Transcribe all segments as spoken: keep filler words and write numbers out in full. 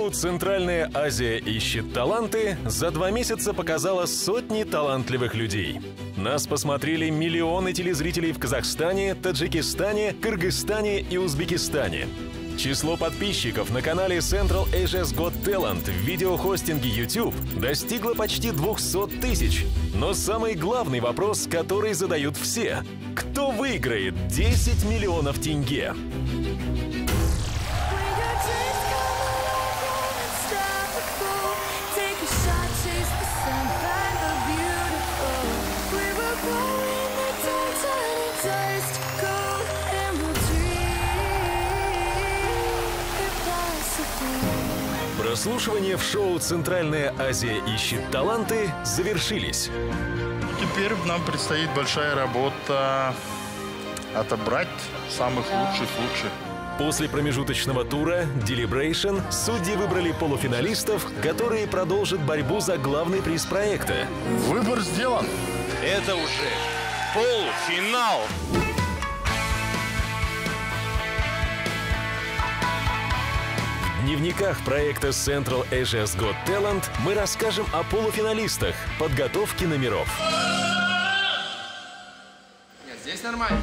Шоу «Центральная Азия ищет таланты» за два месяца показало сотни талантливых людей. Нас посмотрели миллионы телезрителей в Казахстане, Таджикистане, Кыргызстане и Узбекистане. Число подписчиков на канале Central Asia's Got Talent в видеохостинге YouTube достигло почти двухсот тысяч. Но самый главный вопрос, который задают все – кто выиграет десять миллионов тенге? Прослушивания в шоу «Центральная Азия ищет таланты» завершились. Теперь нам предстоит большая работа отобрать самых лучших лучших. После промежуточного тура «Deliberation» судьи выбрали полуфиналистов, которые продолжат борьбу за главный приз проекта. Выбор сделан. Это уже полуфинал. В дневниках проекта Central Asia's Got Talent мы расскажем о полуфиналистах, подготовке номеров. Нет, здесь нормально.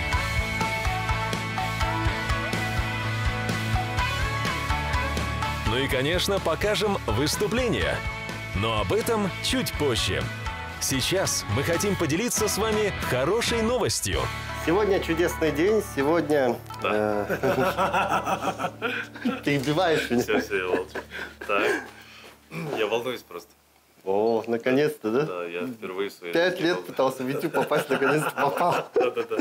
Ну и, конечно, покажем выступления. Но об этом чуть позже. Сейчас мы хотим поделиться с вами хорошей новостью. Сегодня чудесный день, сегодня... Да. Перебиваешь меня. Все, все, я молчу. Так, я волнуюсь просто. О, наконец-то, да? Да, я впервые в своей Пять жизни лет волнуюсь. пытался в YouTube попасть, наконец-то попал. Да-да-да.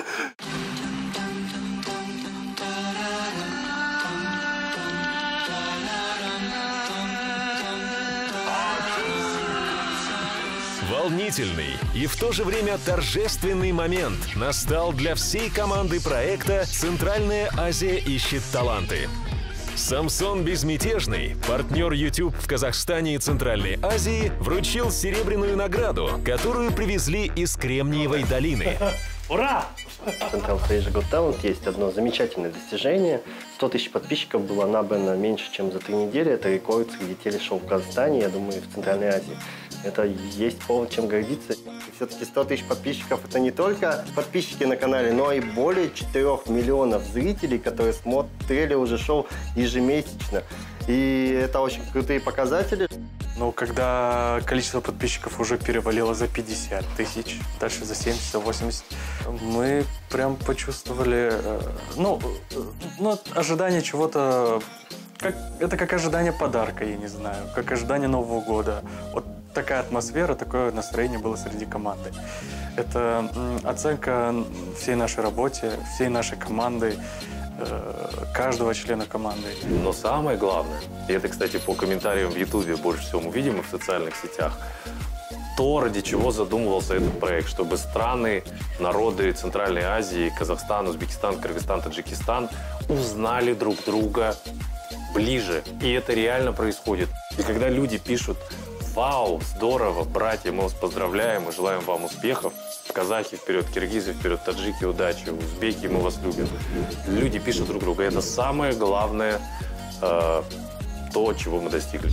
Волнительный и в то же время торжественный момент настал для всей команды проекта «Центральная Азия ищет таланты». Самсон Безмятежный, партнер YouTube в Казахстане и Центральной Азии, вручил серебряную награду, которую привезли из Кремниевой долины. Ура! В Central Asia Got Talent есть одно замечательное достижение. сто тысяч подписчиков было набрано меньше, чем за три недели. Это рекорд среди телешоу в Казахстане, я думаю, и в Центральной Азии. Это есть повод чем гордиться. Все-таки сто тысяч подписчиков – это не только подписчики на канале, но и более четырёх миллионов зрителей, которые смотрели уже шоу ежемесячно. И это очень крутые показатели. Но когда количество подписчиков уже перевалило за пятьдесят тысяч, дальше за семьдесят, восемьдесят, мы прям почувствовали, ну, ну ожидание чего-то, как, это как ожидание подарка, я не знаю, как ожидание Нового года. Вот такая атмосфера, такое настроение было среди команды. Это оценка всей нашей работе, всей нашей команды, каждого члена команды. Но самое главное, и это, кстати, по комментариям в Ютубе больше всего мы видим и в социальных сетях, то, ради чего задумывался этот проект, чтобы страны, народы Центральной Азии, Казахстан, Узбекистан, Кыргызстан, Таджикистан узнали друг друга ближе. И это реально происходит. И когда люди пишут: «Вау, здорово, братья, мы вас поздравляем и желаем вам успехов. Казахи вперед, киргизы вперед, таджики удачи, узбеки, мы вас любим». Люди пишут друг другу. Это самое главное, э, то, чего мы достигли.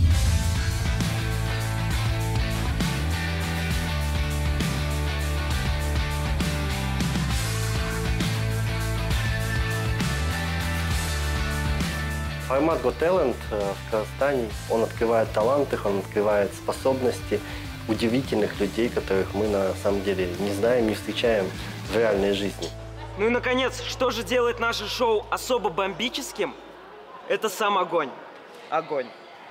Формат Got Talent в Казахстане, он открывает таланты, он открывает способности удивительных людей, которых мы на самом деле не знаем, не встречаем в реальной жизни. Ну и, наконец, что же делает наше шоу особо бомбическим? Это сам огонь. Огонь.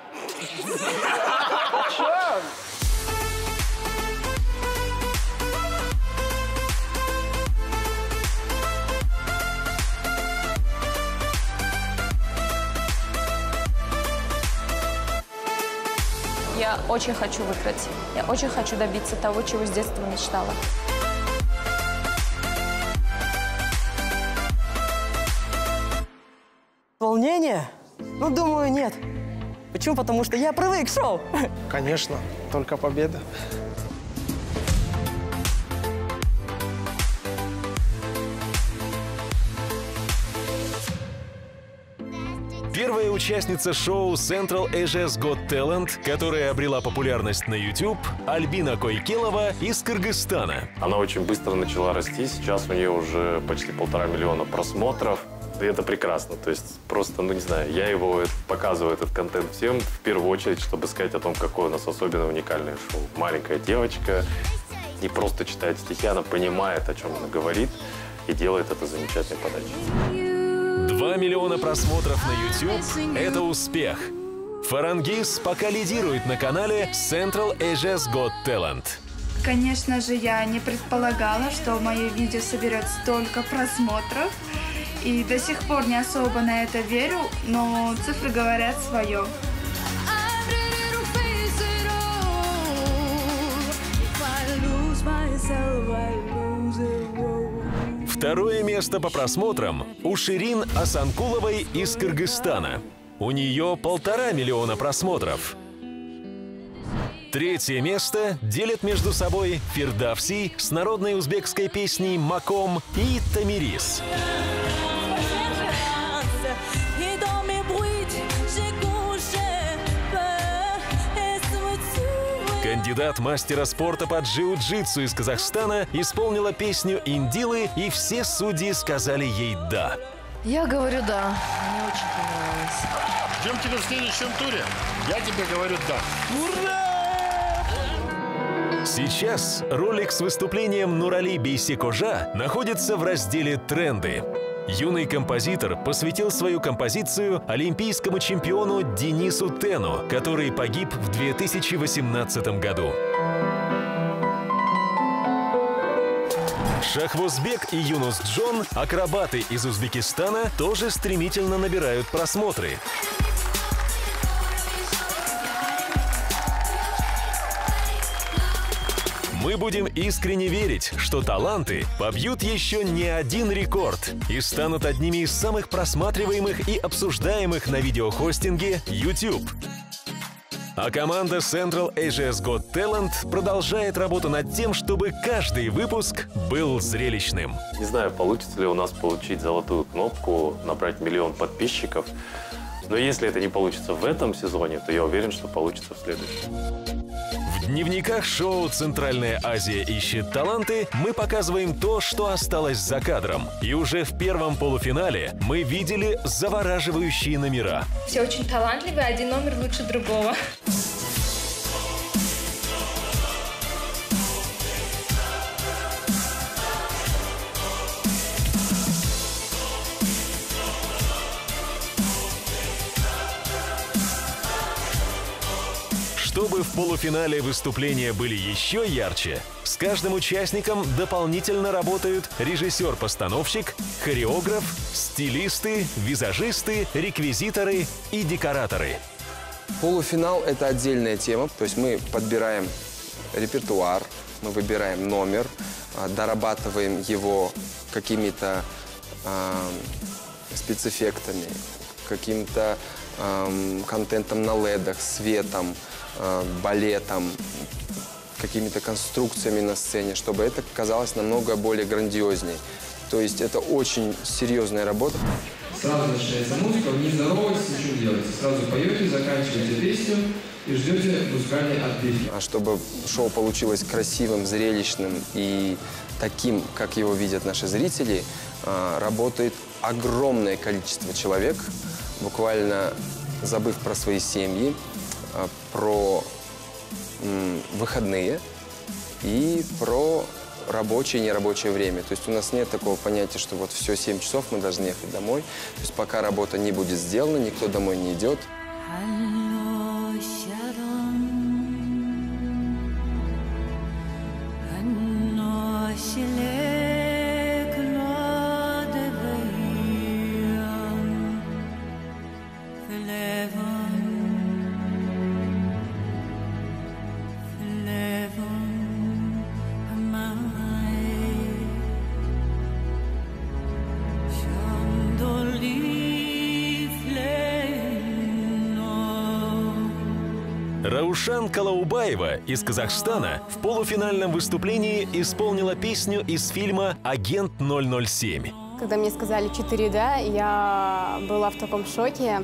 Я очень хочу выиграть. Я очень хочу добиться того, чего с детства мечтала. Волнение? Ну, думаю, нет. Почему? Потому что я привык к шоу. Конечно, только победа. Первая участница шоу Central Asia's Got Talent, которая обрела популярность на YouTube, Альбина Койкелова из Кыргызстана. Она очень быстро начала расти, сейчас у нее уже почти полтора миллиона просмотров. И это прекрасно, то есть просто, ну не знаю, я его показываю, этот контент всем, в первую очередь, чтобы сказать о том, какое у нас особенно уникальное шоу. Маленькая девочка не просто читает стихи, она понимает, о чем она говорит, и делает это замечательной подачей. Два миллиона просмотров на YouTube – это успех. Фарангиз пока лидирует на канале Central Asia's Got Talent. Конечно же, я не предполагала, что мое видео соберет столько просмотров. И до сих пор не особо на это верю, но цифры говорят свое. Второе место по просмотрам у Ширин Асанкуловой из Кыргызстана. У нее полтора миллиона просмотров. Третье место делят между собой Фирдавси с народной узбекской песней «Маком» и Тамирис. Кандидат мастера спорта по джиу-джитсу из Казахстана исполнила песню «Индилы», и все судьи сказали ей «да». Я говорю «да». Мне очень понравилось. Ждем тебя в следующем туре. Я тебе говорю «да». Ура! Сейчас ролик с выступлением Нурали Бейсекожа находится в разделе «Тренды». Юный композитор посвятил свою композицию олимпийскому чемпиону Денису Тену, который погиб в две тысячи восемнадцатом году. Шахвозбек и Юнус Джон, акробаты из Узбекистана, тоже стремительно набирают просмотры. Мы будем искренне верить, что таланты побьют еще не один рекорд и станут одними из самых просматриваемых и обсуждаемых на видеохостинге YouTube. А команда Central Asia's Got Talent продолжает работу над тем, чтобы каждый выпуск был зрелищным. Не знаю, получится ли у нас получить золотую кнопку, набрать миллион подписчиков. Но если это не получится в этом сезоне, то я уверен, что получится в следующем. В дневниках шоу «Центральная Азия ищет таланты» мы показываем то, что осталось за кадром. И уже в первом полуфинале мы видели завораживающие номера. Все очень талантливые, один номер лучше другого. Чтобы в полуфинале выступления были еще ярче, с каждым участником дополнительно работают режиссер-постановщик, хореограф, стилисты, визажисты, реквизиторы и декораторы. Полуфинал – это отдельная тема, то есть мы подбираем репертуар, мы выбираем номер, дорабатываем его какими-то э, спецэффектами, каким-то э, контентом на ледах, светом, балетом, какими-то конструкциями на сцене, чтобы это казалось намного более грандиозней. То есть это очень серьезная работа. Сразу начинается музыка, вы не здороваетесь, ничего делаете. Сразу поете, заканчиваете песню и ждете музыкальный отбив. А чтобы шоу получилось красивым, зрелищным и таким, как его видят наши зрители, работает огромное количество человек, буквально забыв про свои семьи, про м, выходные и про рабочее и нерабочее время. То есть у нас нет такого понятия, что вот все, семь часов мы должны ехать домой. То есть пока работа не будет сделана, никто домой не идет. Раушан Калаубаева из Казахстана в полуфинальном выступлении исполнила песню из фильма «Агент ноль ноль семь». Когда мне сказали четыре «да», я была в таком шоке.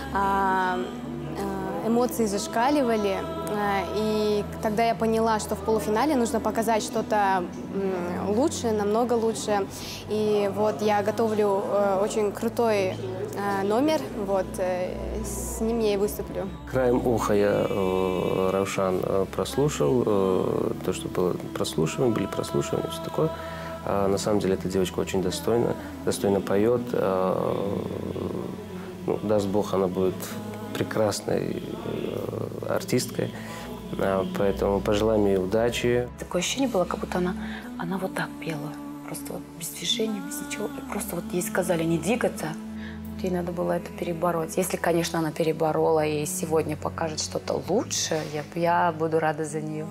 Эмоции зашкаливали. И тогда я поняла, что в полуфинале нужно показать что-то лучше, намного лучше. И вот я готовлю очень крутой номер, вот, с ним я и выступлю. Краем уха я э, Раушан прослушал, э, то, что было прослушивание, были прослушивания, все такое. А на самом деле эта девочка очень достойна, достойно поет. Э, ну, даст Бог, она будет прекрасной э, артисткой. А, поэтому пожелаем ей удачи. Такое ощущение было, как будто она, она вот так пела. Просто вот без движения, без ничего. И просто вот ей сказали не двигаться. Ей надо было это перебороть. Если, конечно, она переборола и сегодня покажет что-то лучше, я, я буду рада за нее.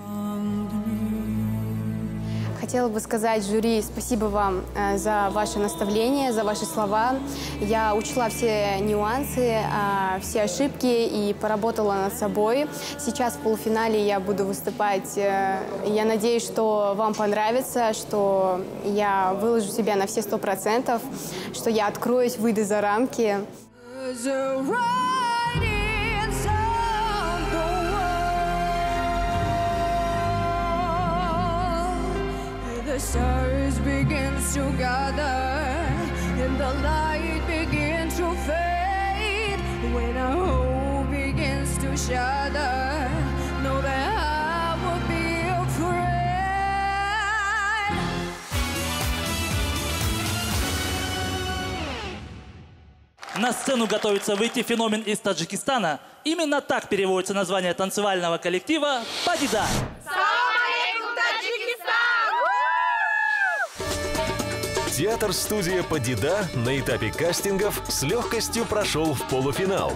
Хотела бы сказать жюри спасибо вам э, за ваше наставление, за ваши слова. Я учла все нюансы, э, все ошибки и поработала над собой. Сейчас в полуфинале я буду выступать. Э, я надеюсь, что вам понравится, что я выложу себя на все сто процентов, что я откроюсь, выйду за рамки. The stars begin to gather and the light begins to fade. When our hope begins to shatter, know that I will be afraid. На сцену готовится выйти феномен из Таджикистана. Именно так переводится название танцевального коллектива «Падида». Театр-студия «Падида» на этапе кастингов с легкостью прошел в полуфинал.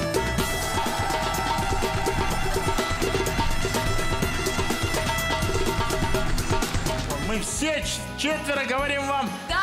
Мы все четверо говорим вам «да».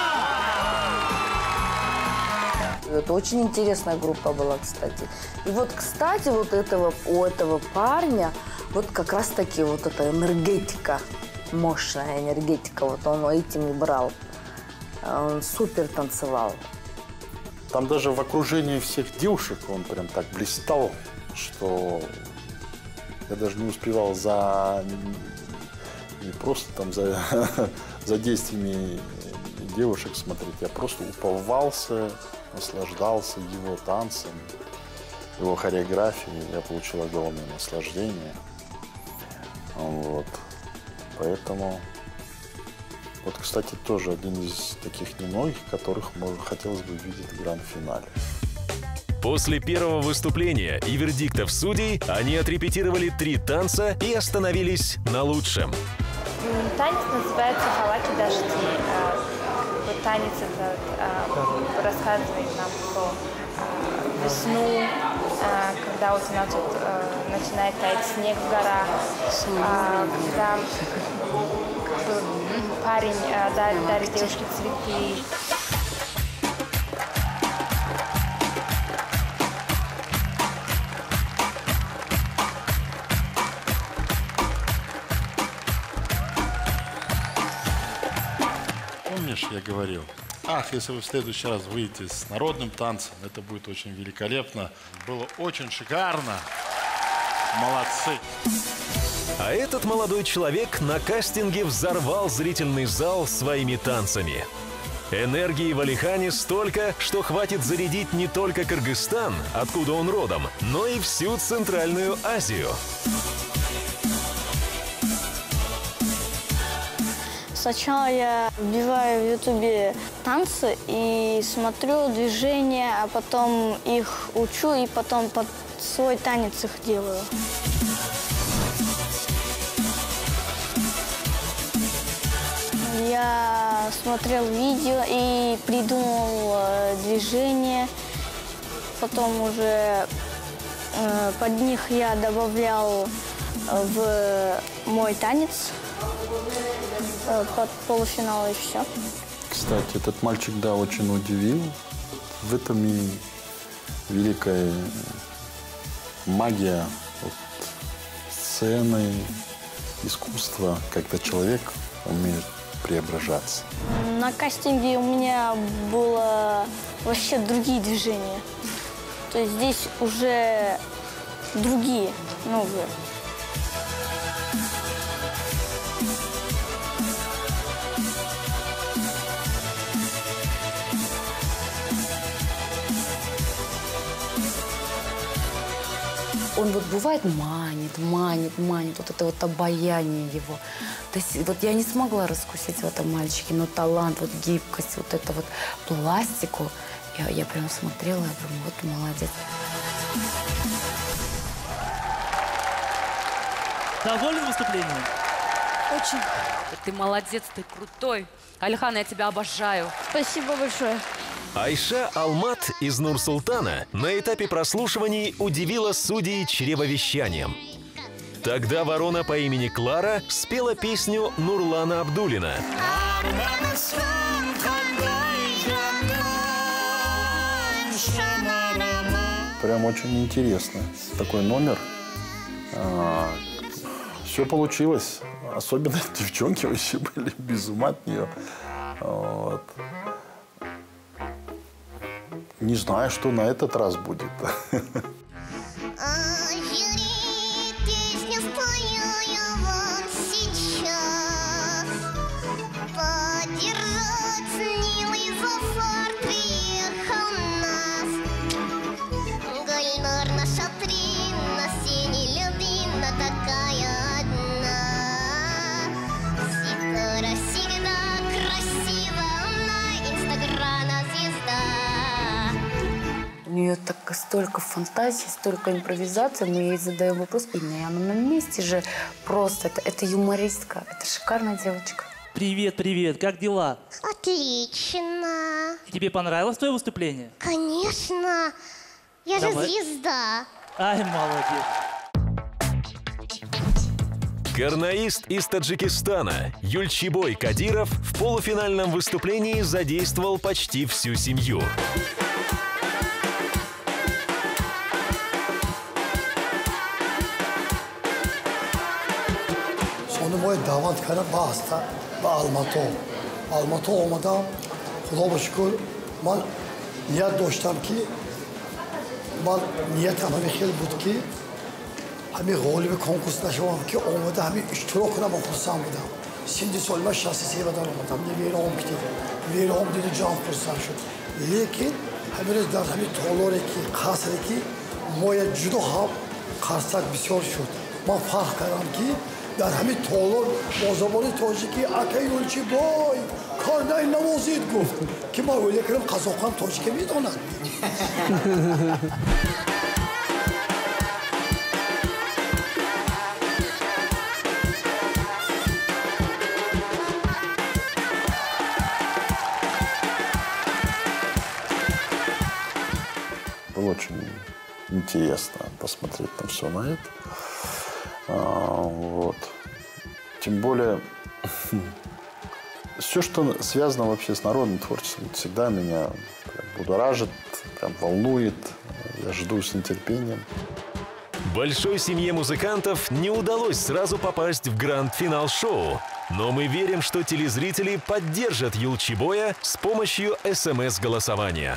Это очень интересная группа была, кстати. И вот, кстати, вот этого, у этого парня вот как раз-таки вот эта энергетика, мощная энергетика, вот он этим и брал. Он супер танцевал. Там даже в окружении всех девушек он прям так блистал, что я даже не успевал за не просто там за, за действиями девушек смотреть. Я просто уповался, наслаждался его танцем, его хореографией. Я получил огромное наслаждение. Вот. Поэтому... Вот, кстати, тоже один из таких немногих, которых хотелось бы видеть в гранд-финале. После первого выступления и вердиктов судей они отрепетировали три танца и остановились на лучшем. Танец называется «Халаки дожди». Вот танец этот рассказывает нам про весну, когда вот у нас вот начинает таять снег в горах, когда парень дарит, дарит девушке цветы. Помнишь, я говорил, ах, если вы в следующий раз выйдете с народным танцем, это будет очень великолепно. Было очень шикарно. Молодцы. А этот молодой человек на кастинге взорвал зрительный зал своими танцами. Энергии в Алихане столько, что хватит зарядить не только Кыргызстан, откуда он родом, но и всю Центральную Азию. Сначала я вбиваю в ютубе танцы и смотрю движения, а потом их учу и потом под свой танец их делаю. Я смотрел видео и придумал э, движения, потом уже э, под них я добавлял в мой танец э, под полуфинал и все. Кстати, этот мальчик, да, очень удивил. В этом и великая магия вот, сцены, искусства, когда человек умеет преображаться. На кастинге у меня было вообще другие движения. То есть здесь уже другие, новые. Он вот бывает манит, манит, манит, вот это вот обаяние его. То есть вот я не смогла раскусить в этом мальчике, но талант, вот гибкость, вот это вот пластику, я, я прям смотрела, я думаю, вот молодец. Доволен выступлением? Очень. Ты молодец, ты крутой. Алихан, я тебя обожаю. Спасибо большое. Айша Алмат из Нур-Султана на этапе прослушиваний удивила судей чревовещанием. Тогда ворона по имени Клара спела песню Нурлана Абдуллина. Прям очень интересно. Такой номер. А, все получилось. Особенно девчонки вообще были без ума от нее. Вот. Не знаю, что на этот раз будет. У нее так, столько фантазий, столько импровизации. Мы ей задаем вопрос, и она на месте же просто. Это, это юмористка, это шикарная девочка. Привет, привет, как дела? Отлично. Тебе понравилось твое выступление? Конечно. Я Давай. же звезда. Ай, молодец. Карнаист из Таджикистана Юльчибой Кадиров в полуфинальном выступлении задействовал почти всю семью. باید دعوت کردم با هسته با آلماتو آلماتو اومدم خدا با شکر من نیت داشتم که من نیتم همین خیلی بود که همین غالب کنکورس نشوم که اومده همین اشتراک کنم با خرسان بودم سیندی سال من شخصی سی بدن اومدم ویرام کردم ویرام دیدی جان خرسان شد لیکن همین روز در همین طولاری که قصری که مایا جدا هم قرصت بسیار شد من فرق کردم که در همین طولار با زبان تاجیکی اکه یولچی بای کار نه نوازید گفت که ما اولی کردم قزاقم تاجیکی میدونن Было очень интересно посмотреть на все на это. А, вот. Тем более, все, что связано вообще с народным творчеством, всегда меня прям будоражит, прям волнует. Я жду с нетерпением. Большой семье музыкантов не удалось сразу попасть в гранд-финал шоу. Но мы верим, что телезрители поддержат Юльчибоя с помощью эс эм эс-голосования.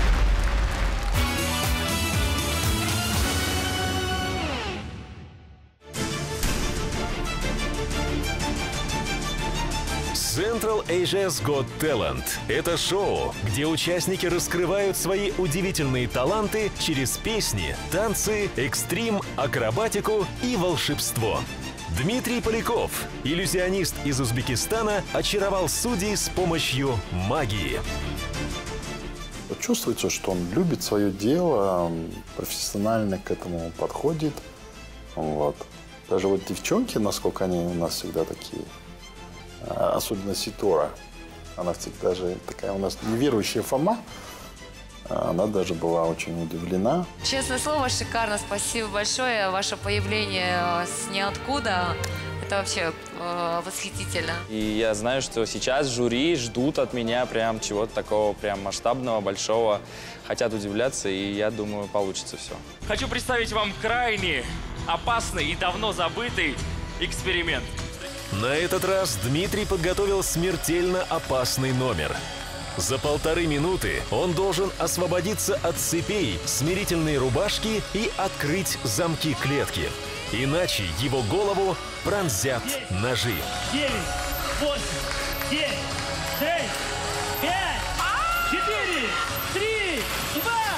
Central Asia's Got Talent – это шоу, где участники раскрывают свои удивительные таланты через песни, танцы, экстрим, акробатику и волшебство. Дмитрий Поляков, иллюзионист из Узбекистана, очаровал судей с помощью магии. Чувствуется, что он любит свое дело, профессионально к этому подходит. Вот. Даже вот девчонки, насколько они у нас всегда такие, особенно Ситора, она всегда же такая у нас неверующая Фома, она даже была очень удивлена. Честное слово, шикарно. Спасибо большое. Ваше появление с ниоткуда. Это вообще э, восхитительно. И я знаю, что сейчас жюри ждут от меня прям чего-то такого прям масштабного, большого. Хотят удивляться, и я думаю, получится все. Хочу представить вам крайне опасный и давно забытый эксперимент. На этот раз Дмитрий подготовил смертельно опасный номер. За полторы минуты он должен освободиться от цепей, смирительной рубашки и открыть замки клетки. Иначе его голову пронзят ножи. девять, восемь, семь, шесть, пять, четыре, три, два,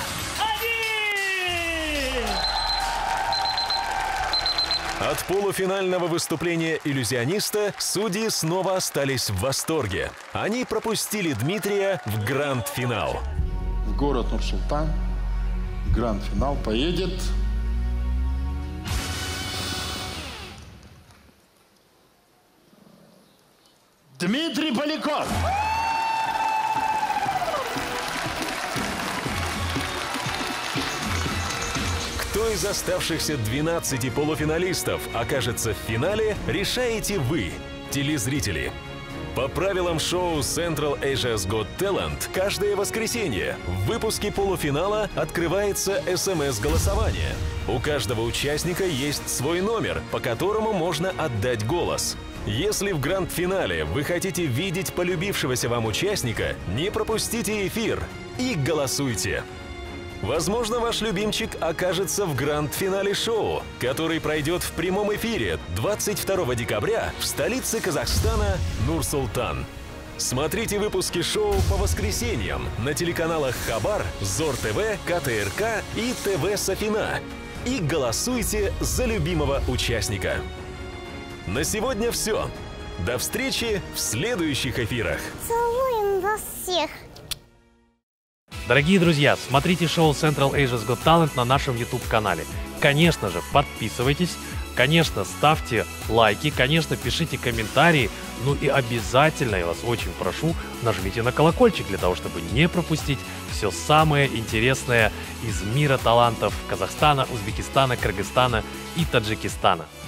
один! От полуфинального выступления иллюзиониста судьи снова остались в восторге. Они пропустили Дмитрия в гранд-финал. В город Нур-Султан гранд-финал поедет Дмитрий Поляков. Кто из оставшихся двенадцати полуфиналистов окажется в финале, решаете вы, телезрители. По правилам шоу Central Asia's Got Talent каждое воскресенье в выпуске полуфинала открывается эс эм эс-голосование. У каждого участника есть свой номер, по которому можно отдать голос. Если в гранд-финале вы хотите видеть полюбившегося вам участника, не пропустите эфир и голосуйте. Возможно, ваш любимчик окажется в гранд-финале шоу, который пройдет в прямом эфире двадцать второго декабря в столице Казахстана Нур-Султан. Смотрите выпуски шоу по воскресеньям на телеканалах Хабар, Зор ТВ, ка тэ эр ка и ТВ Софина. И голосуйте за любимого участника. На сегодня все. До встречи в следующих эфирах. Целуем вас всех. Дорогие друзья, смотрите шоу Central Asia's Got Talent на нашем YouTube-канале. Конечно же, подписывайтесь, конечно, ставьте лайки, конечно, пишите комментарии, ну и обязательно, я вас очень прошу, нажмите на колокольчик для того, чтобы не пропустить все самое интересное из мира талантов Казахстана, Узбекистана, Кыргызстана и Таджикистана.